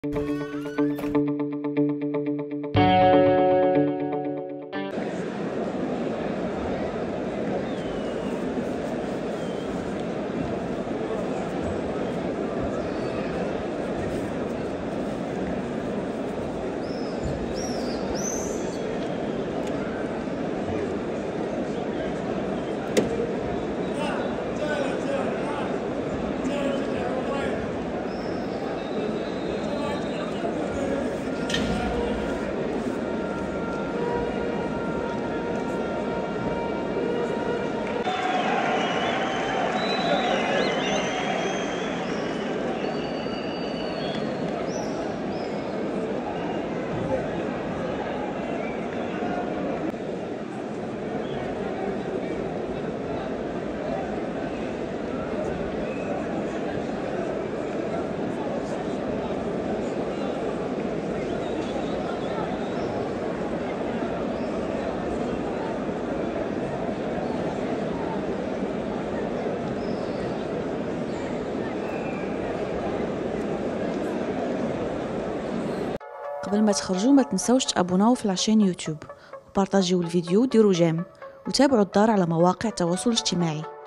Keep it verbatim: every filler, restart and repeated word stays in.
قبل ما تخرجوا ما تنسوش تابوناو في لاشين يوتيوب وبارطاجيو الفيديو وديروا جيم وتابعوا الدار على مواقع التواصل الاجتماعي.